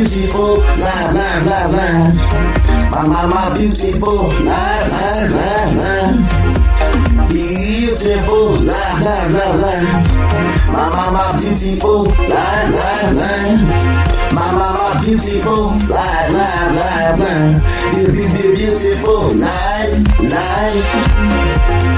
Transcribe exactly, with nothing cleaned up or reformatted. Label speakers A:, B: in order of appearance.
A: beautiful life, life, life, life. My, my, my beautiful life, life, life, life. Beautiful life, life, life, life. My, my, my beautiful life, life, life. My, my, my beautiful life, life, life, life. Be, be, be beautiful life, life.